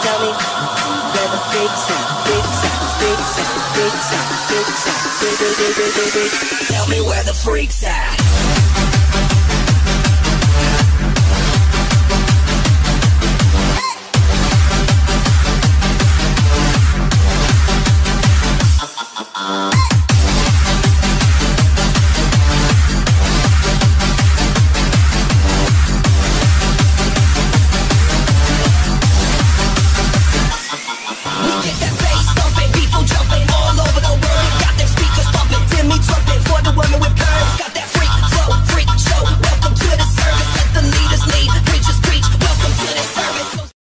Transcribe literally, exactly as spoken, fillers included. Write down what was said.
Tell me where the freaks at, freaks at, freaks at, freaks at, freaks at, freaks at, freaks at. Tell me where the freaks at.